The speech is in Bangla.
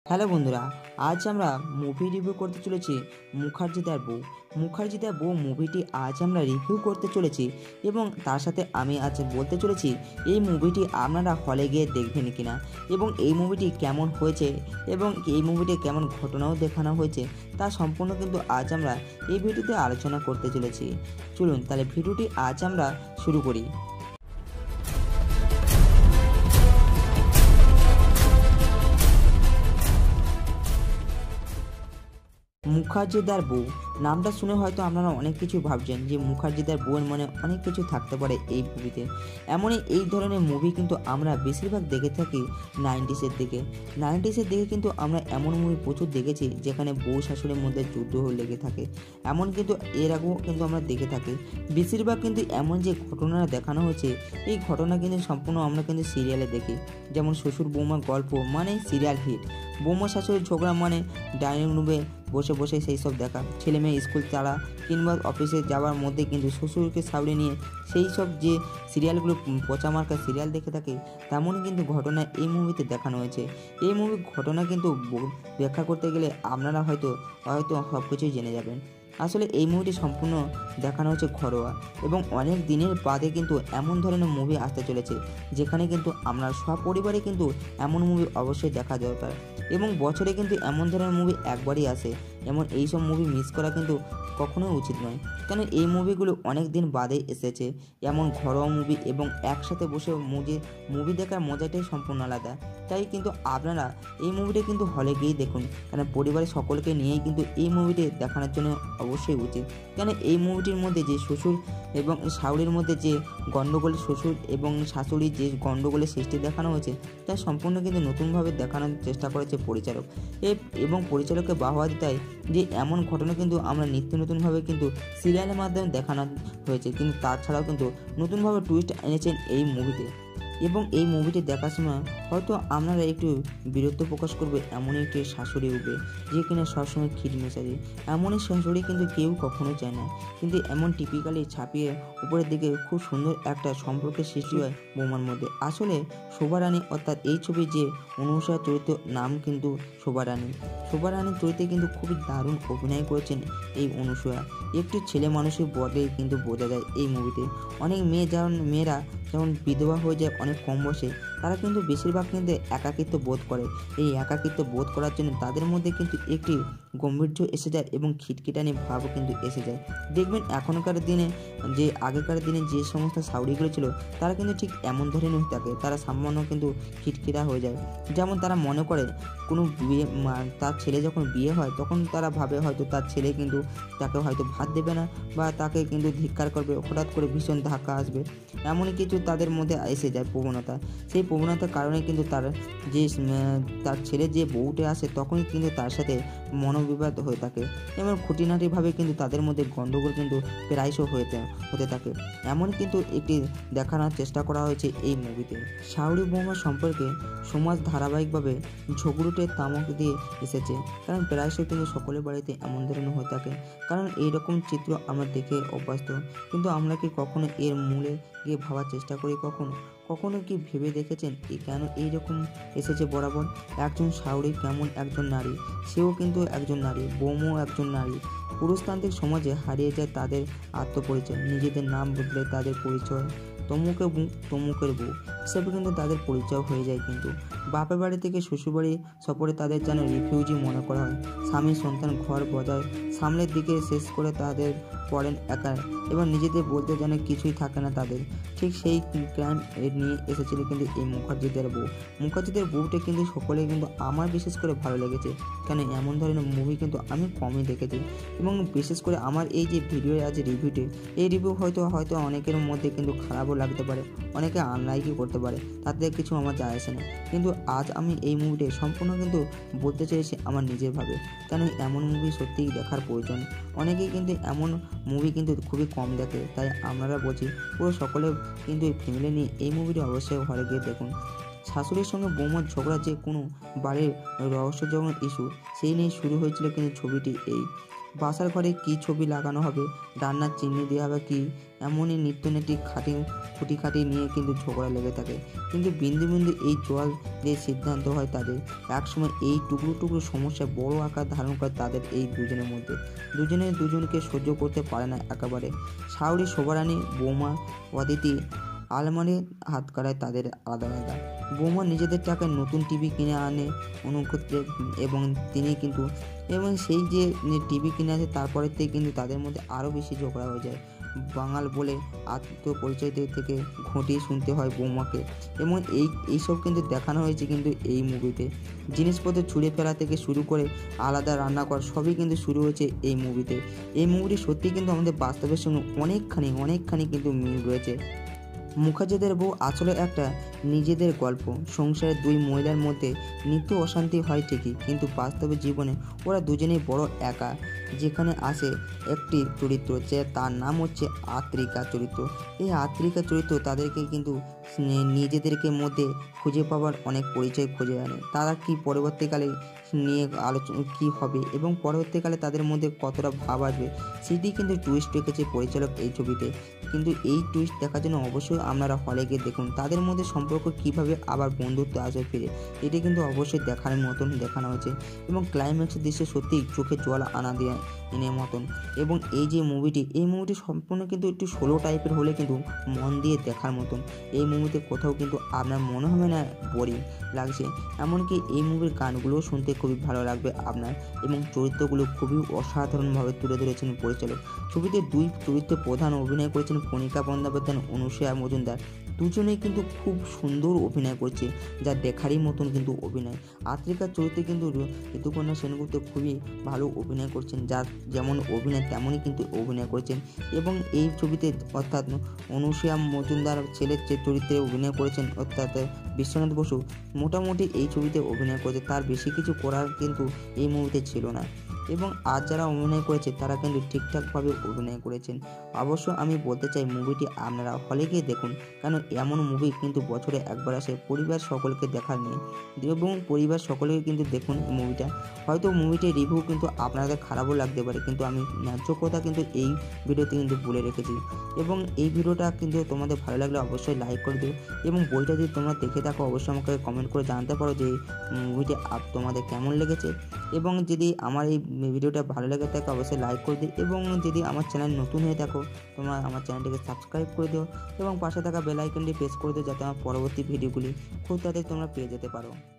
হ্যালো বন্ধুরা, আজ আমরা মুভি রিভিউ করতে চলেছি মুখার্জিদার বউ। মুখার্জিদার বউ মুভিটি আজ আমরা রিভিউ করতে চলেছি এবং তার সাথে আমি আজ বলতে চলেছি এই মুভিটি আপনারা হলে গিয়ে দেখবেন কিনা এবং এই মুভিটি কেমন হয়েছে এবং এই মুভিটি কেমন ঘটনাও দেখানো হয়েছে তা সম্পূর্ণ কিন্তু আজ আমরা এই ভিডিওতে আলোচনা করতে চলেছি। চলুন তাহলে ভিডিওটি আজ আমরা শুরু করি। মুখার্জিদার বউ নামটা শুনে হয়তো আপনারা অনেক কিছু ভাবছেন যে মুখার্জিদার বউয়ের মনে অনেক কিছু থাকতে পারে এই মুভিতে। এমনই এই ধরনের মুভি কিন্তু আমরা বেশিরভাগ দেখে থাকি 90s দিকে কিন্তু আমরা এমন মুভি প্রচুর দেখেছি যেখানে বউ শাশুড়ির মধ্যে যুদ্ধ লেগে থাকে। এমন কিন্তু এর আগেও কিন্তু আমরা দেখে থাকি। বেশিরভাগ কিন্তু এমন যে ঘটনাটা দেখানো হয়েছে এই ঘটনা কিন্তু সম্পূর্ণ আমরা কিন্তু সিরিয়ালে দেখি। যেমন শ্বশুর বৌমা গল্প মানে সিরিয়াল হিট, বৌমা শাশুড়ির ঝগড়া মানে ডাইনিং রুমে বসে বসে সেই সব দেখা, ছেলে মেয়ে স্কুল ছাড়া কিংবা অফিসে যাওয়ার মধ্যে কিন্তু শ্বশুরকে সাউরে নিয়ে সেই সব যে সিরিয়ালগুলো পচা মার্কা সিরিয়াল দেখে থাকে তেমনই কিন্তু ঘটনা এই মুভিতে দেখানো হয়েছে। এই মুভির ঘটনা কিন্তু ব্যাখ্যা করতে গেলে আপনারা হয়তো সব কিছুই জেনে যাবেন। আসলে এই মুভিটি সম্পূর্ণ দেখানো হচ্ছে ঘরোয়া এবং অনেক দিনের বাদে কিন্তু এমন ধরনের মুভি আসতে চলেছে যেখানে কিন্তু আমরা সপরিবারে কিন্তু এমন মুভি অবশ্যই দেখা দরকার এবং বছরে কিন্তু এমন ধরনের মুভি একবারই আসে। এমন এইসব মুভি মিস করা কিন্তু কখনোই উচিত নয়, কারণ এই মুভিগুলো অনেক দিন বাদে এসেছে। এমন ঘরোয়া মুভি এবং একসাথে বসে মুভি দেখার মজাটাই সম্পূর্ণ আলাদা। তাই কিন্তু আপনারা এই মুভিটা কিন্তু হলে গিয়েই দেখুন, কারণ পরিবারের সকলকে নিয়েই কিন্তু এই মুভিটি দেখানোর জন্য অবশ্যই উচিত। কেন এই মুভিটির মধ্যে যে শ্বশুর এবং শাশুড়ির মধ্যে যে গণ্ডগোলের শ্বশুর এবং শাশুড়ির যে গণ্ডগোলের সৃষ্টি দেখানো হয়েছে তা সম্পূর্ণ কিন্তু নতুনভাবে দেখানোর চেষ্টা করেছে পরিচালক এবং পরিচালককে বাহবা দিতে হয় যে এমন ঘটনা কিন্তু আমরা নিত্য নতুনভাবে কিন্তু সিরিয়ালের মাধ্যমে দেখানো হয়েছে, কিন্তু তাছাড়াও কিন্তু নতুনভাবে টুইস্ট এনেছেন এই মুভিতে। এবং এই মুভিটি দেখার সময় হয়তো আপনারা একটু বিরক্ত প্রকাশ করবে এমনই একটি শাশুড়ি উঠবে যে কিনা সবসময় খিট মেশারি। এমনই শাশুড়ি কিন্তু কেউ কখনো চায় না, কিন্তু এমন টিপিক্যালি ছাপিয়ে উপরের দিকে খুব সুন্দর একটা সম্পর্কের সৃষ্টি হয় বৌমার মধ্যে। আসলে শোভা রানী অর্থাৎ এই ছবির যে অনুষা চরিত্র নাম কিন্তু শোভা রানীর চরিত্রে কিন্তু খুবই দারুণ অভিনয় করেছেন এই অনুসূয়া। একটি ছেলে মানুষের বলে কিন্তু বোঝা যায় এই মুভিতে। অনেক মেয়েরা যেমন বিধবা হয়ে যায় অনেক কম বয়সে, তারা কিন্তু বেশিরভাগ কিন্তু একাকিত্ব বোধ করে। এই একাকিত্ব বোধ করার জন্য তাদের মধ্যে কিন্তু একটি গম্ভীর্য এসে যায় এবং খিটখিটানি ভাবও কিন্তু এসে যায়। দেখবেন এখনকার দিনে যে আগেকার দিনে যে সমস্ত শাশুড়িগুলো ছিল তারা কিন্তু ঠিক এমন ধরনের হয়ে থাকে, তারা সামান্য কিন্তু খিটখিটা হয়ে যায়। যেমন তারা মনে করে কোনো বিয়ে তার ছেলে যখন বিয়ে হয় তখন তারা ভাবে হয়তো তার ছেলে কিন্তু তাকে হয়তো ভাত দেবে না বা তাকে কিন্তু ধিক্কার করবে, হঠাৎ করে ভীষণ ধাক্কা আসবে, এমনই কিছু তাদের মধ্যে এসে যায় প্রবণতা। সেই প্রবণতার কারণে কিন্তু তার ছেলে যে বউটে আসে তখনই কিন্তু তার সাথে মনোবিবাদ হয়ে থাকে এবং খুঁটিনাটিভাবে কিন্তু তাদের মধ্যে গণ্ডগোল কিন্তু প্রায়শই হতে থাকে। এমন কিন্তু একটি দেখানোর চেষ্টা করা হয়েছে এই মুভিতে। শাশুড়ি বৌমা সম্পর্কে সমাজ ধারাবাহিকভাবে ঝগড়ুটে তামাক দিয়ে এসেছে, কারণ প্রায়শই কিন্তু সকলের বাড়িতে এমন ধরনের হয়ে থাকে, কারণ এইরকম চিত্র আমরা দেখে অভ্যস্ত। কিন্তু আমরা কি কখনো এর মূলে গিয়ে ভাবার চেষ্টা করি? কখনো কি ভেবে দেখেছেন কেন এইরকম এসেছে বরাবর? একজন শাশুড়ি কেমন একজন নারী, সেও কিন্তু একজন নারী, বৌমাও একজন নারী। পুরুষতান্ত্রিক সমাজে হারিয়ে যায় তাদের আত্মপরিচয়, নিজেদের নাম বদলে তাদের পরিচয় তমুকের বউ হিসেবে কিন্তু তাদের পরিচয় হয়ে যায়। কিন্তু বাপের বাড়ি থেকে শ্বশুরবাড়ি সফরে তাদের যেন রিফিউজি মনে করা হয়। স্বামী সন্তান ঘর বজায় সামনের দিকে শেষ করে তাদের পড়েন একা এবং নিজেদের বলতে যেন কিছুই থাকে না তাদের। ঠিক সেই ক্রাইম নিয়ে এসেছিল কিন্তু এই মুখার্জিদের বউটা কিন্তু সকলে কিন্তু আমার বিশেষ করে ভালো লেগেছে, কেন এমন ধরনের মুভি কিন্তু আমি কমই দেখেছি এবং বিশেষ করে আমার এই যে ভিডিও আজ রিভিউটি, এই রিভিউ হয়তো অনেকের মধ্যে কিন্তু খারাপও লাগতে পারে, অনেকে আনলাইকই করতে পারে, তাতে কিছু আমার যায় আসে না। কিন্তু আজ আমি এই মুভিটি সম্পূর্ণ কিন্তু বলতে চাইছি আমার নিজের ভাবে, কেন এমন মুভি সত্যিই দেখার প্রয়োজন। অনেকেই কিন্তু এমন মুভি কিন্তু খুবই কম দেখে, তাই আপনারা বলছি পুরো সকলে কিন্তু এই ফ্যামিলি নিয়ে এই মুভিটি অবশ্যই ঘরে গিয়ে দেখুন। শাশুড়ির সঙ্গে বৌমার ঝগড়া যে কোনো বাড়ির রহস্যজনক ইস্যু সেই নিয়ে শুরু হয়েছিল কিন্তু ছবিটি এই বাসার ঘরে কী ছবি লাগানো হবে, রান্নার চিমনি দেওয়া হবে কি, এমনই নিত্যনৈতি খুঁটিখাটি নিয়ে কিন্তু ঝগড়া লেগে থাকে। কিন্তু বিন্দু বিন্দু এই জল যে সিদ্ধান্ত হয় তাদের, একসময় এই টুকরো টুকরো সমস্যা বড় আকার ধারণ করে তাদের এই দুজনের মধ্যে। দুজনকে সহ্য করতে পারে না একেবারে। শাওরি শোভারানী, বৌমা অদিতি আলমারি হাত করায় তাদের আলাদা আলাদা। বৌমা নিজেদের টাকায় নতুন টিভি কিনে আনে অনুক্ষেত্রে, এবং সেই যে টিভি কিনে আসে তারপরের থেকে কিন্তু তাদের মধ্যে আরও বেশি ঝগড়া হয়ে যায়। বাঙাল বলে আত্মপরিচয় থেকে ঘটিয়ে শুনতে হয় বৌমাকে, এবং এইসব কিন্তু দেখানো হয়েছে কিন্তু এই মুভিতে। জিনিসপত্র ছুঁড়ে ফেলা থেকে শুরু করে আলাদা রান্না করা সবই কিন্তু শুরু হয়েছে এই মুভিতে। এই মুভিটি সত্যি কিন্তু আমাদের বাস্তবের সঙ্গে অনেকখানি কিন্তু মিল রয়েছে। মুখার্জিদের বউ আসলে একটা নিজেদের গল্প। সংসারের দুই মহিলার মধ্যে নিত্য অশান্তি হয় ঠিকই, কিন্তু বাস্তবে জীবনে ওরা দুজনেই বড় একা। যেখানে আসে একটি চরিত্র, যে তার নাম হচ্ছে আত্রিকা চরিত্র। এই আত্রিকা চরিত্র তাদেরকে কিন্তু নিজেদেরকে মধ্যে খুঁজে পাওয়ার অনেক পরিচয় খুঁজে আনে। তারা কি পরবর্তীকালে নিয়ে আলোচনা কী হবে এবং পরবর্তীকালে তাদের মধ্যে কতটা ভাব আসবে, সেটি কিন্তু টুইস্ট রেখেছে পরিচালক এই ছবিতে। কিন্তু এই টুইস্ট দেখার জন্য অবশ্যই আপনারা হলে গিয়ে দেখুন তাদের মধ্যে সম্পর্ক কীভাবে আবার বন্ধুত্ব আসবে ফিরে। এটি কিন্তু অবশ্যই দেখার মতন দেখানো হয়েছে, এবং ক্লাইম্যাক্সের দৃশ্যে সত্যিই চোখে জল এনে মতন। এবং এই যে মুভিটি সম্পূর্ণ কিন্তু একটু সোলো টাইপের হলে কিন্তু মন দিয়ে দেখার মতন। এই মুভিতে কোথাও কিন্তু আপনার মনে হবে না বোরিং লাগছে। এমনকি এই মুভির গানগুলোও শুনতে খুবই ভালো লাগবে আপনার, এবং চরিত্রগুলো খুবই অসাধারণভাবে তুলে ধরেছেন পরিচালক। ছবিতে দুই চরিত্রে প্রধান অভিনয় করেছেন কণিকা বন্দ্যোপাধ্যায়, অনুসূয়া মজুমদার। দুজনেই কিন্তু খুব সুন্দর অভিনয় করছে, যা দেখারই মতন কিন্তু অভিনয়। আত্রিকার চরিত্রে কিন্তু ঋতুপর্ণা সেনগুপ্ত খুবই ভালো অভিনয় করছেন, যার যেমন অভিনয় তেমনই কিন্তু অভিনয় করেছেন। এবং এই ছবিতে অর্থাৎ অনুসূয়া মজুমদার ছেলের যে চরিত্রে অভিনয় করেছেন অর্থাৎ বিশ্বনাথ বসু, মোটামুটি এই ছবিতে অভিনয় করেছে, তার বেশি কিছু করার কিন্তু এই মুভিতে ছিল না। এবং আর যারা অভিনয় করেছে তারা কিন্তু ঠিকঠাকভাবে অভিনয় করেছেন। অবশ্য আমি বলতে চাই মুভিটি আপনারা হলে গিয়ে দেখুন, কারণ এমন মুভি কিন্তু বছরে একবার আসে, পরিবার সকলকে দেখার নিয়ে, এবং পরিবার সকলকে কিন্তু দেখুন মুভিটা। হয়তো মুভিটির রিভিউ কিন্তু আপনাদের খারাপও লাগতে পারে, কিন্তু আমি ন্যায্য কথা কিন্তু এই ভিডিওতে কিন্তু বলে রেখেছি। এবং এই ভিডিওটা কিন্তু তোমাদের ভালো লাগলে অবশ্যই লাইক করে দিও, এবং বইটা যদি তোমরা দেখে থাকো অবশ্যই আমাকে কমেন্ট করে জানাতে পারো যে মুভিটি তোমাদের কেমন লেগেছে। এবং যদি আমার এই ভিডিওটা ভালো লেগে থাকে অবশ্যই লাইক করে দিও, এবং যদি আমার চ্যানেল নতুন হয়ে থাকো তোমরা আমার চ্যানেলটিকে সাবস্ক্রাইব করে দিও, এবং পাশে থাকা বেল আইকনটি প্রেস করে দিও, যাতে আমার পরবর্তী ভিডিওগুলি খুব তাড়াতাড়ি তোমরা পেয়ে যেতে পারো।